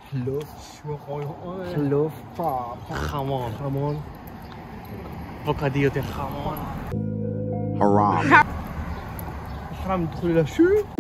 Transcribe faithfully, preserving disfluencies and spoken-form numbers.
خلوف خلوف خمون خمون بوكاديو ديال خمون حرام حرام ندخل له شو